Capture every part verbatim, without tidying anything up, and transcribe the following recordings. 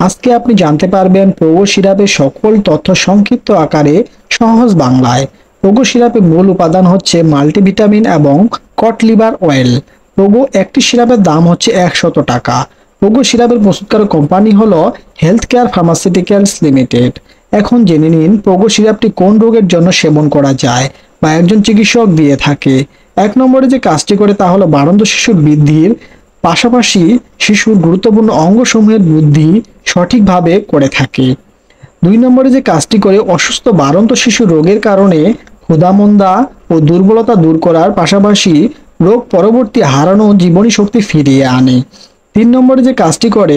আজকে আপনি জানতে পারবেন প্রোগো সিরাপের সকল তথ্য সংক্ষিপ্ত আকারে সহজ বাংলায়। প্রোগো সিরাপের মূল উপাদান হচ্ছে মাল্টিভিটামিন এবং কড লিভার অয়েল। প্রোগো একটি সিরাপের দাম হচ্ছে একশত টাকা। প্রোগো সিরাপের প্রস্তুতকারক কোম্পানি হলো হেলথ কেয়ার ফার্মাসিউটিক্যালস লিমিটেড। এখন জেনে নিন প্রোগো সিরাপটি কোন রোগের জন্য সেবন করা যায় বা একজন চিকিৎসক দিয়ে থাকে। এক নম্বরে যে কাজটি করে তা হলো বাড়ন্ত শিশুর বৃদ্ধির পাশাপাশি শিশুর গুরুত্বপূর্ণ অঙ্গসমূহের বৃদ্ধি সঠিকভাবে করে থাকে। দুই নম্বরে যে কাজটি করে অসুস্থ বাড়ন্ত শিশু রোগের কারণে ক্ষুধামন্দা ও দুর্বলতা দূর করার পাশাপাশি রোগ পরবর্তী হারানো জীবনী শক্তি ফিরিয়ে আনে। তিন নম্বরে যে কাজটি করে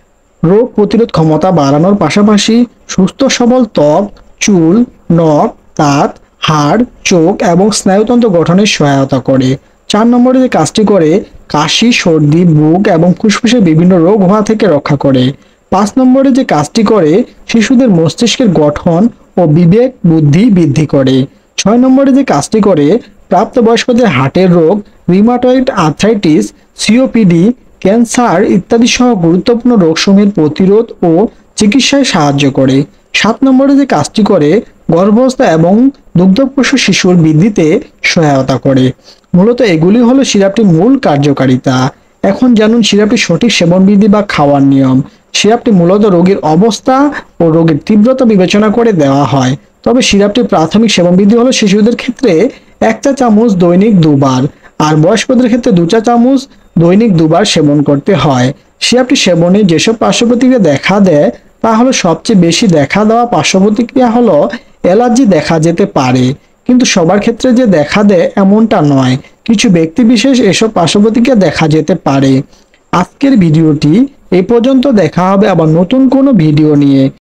রোগ প্রতিরোধ ক্ষমতা বাড়ানোর পাশাপাশি সুস্থ সবল ত্বক, চুল, নখ, দাঁত, হাড়, চোখ এবং স্নায়ুতন্ত্র গঠনে সহায়তা করে। চার নম্বরে যে কাজটি করে কাশি, সর্দি, বুক এবং ফুসফুসের বিভিন্ন রোগ হওয়া থেকে রক্ষা করে। পাঁচ নম্বরে যে কাজটি করে শিশুদের মস্তিষ্কের গঠন ও বিবেক বুদ্ধি বৃদ্ধি করে। ছয় নম্বরে যে কাজটি করে প্রাপ্তবয়স্কদের হার্টের রোগ, রিউমাটয়েড আর্থ্রাইটিস, সিওপিডি, ক্যান্সার ইত্যাদি সহ গুরুত্বপূর্ণ রোগসমূহের প্রতিরোধ ও চিকিৎসায় সাহায্য করে। সাত নম্বরে যে কাজটি করে গর্ভাবস্থা এবং দুগ্ধপোষ্য শিশুর বৃদ্ধিতে সহায়তা করে। মূলত এগুলি হলো সিরাপটির মূল কার্যকারিতা। এখন জানুন সিরাপটির সঠিক সেবনবিধি বা খাওয়ার নিয়ম। সিরাপটি মূলত রোগীর অবস্থা ও রোগের তীব্রতা বিবেচনা করে দেওয়া হয়। তবে সিরাপটির প্রাথমিক সেবনবিধি হলো শিশুদের ক্ষেত্রে এক চা চামচ দৈনিক দুবার, আর বয়স্কদের ক্ষেত্রে দু চা চামচ দৈনিক দুবার সেবন করতে হয়। সিরাপটি সেবনে যেসব পার্শ্ব প্রতিক্রিয়া দেখা দেয় তা হলো সবচেয়ে বেশি দেখা দেওয়া পার্শ্ব প্রতিক্রিয়া হলো অ্যালার্জি দেখা যেতে পারে, কিন্তু সবার ক্ষেত্রে যে দেখা দেয় এমনটা নয়। কিছু ব্যক্তি বিশেষ এসব পার্শ্ব প্রতিক্রিয়া দেখা যেতে পারে। আজকের ভিডিওটি এই পর্যন্ত, দেখা হবে আবার নতুন কোনো ভিডিও নিয়ে।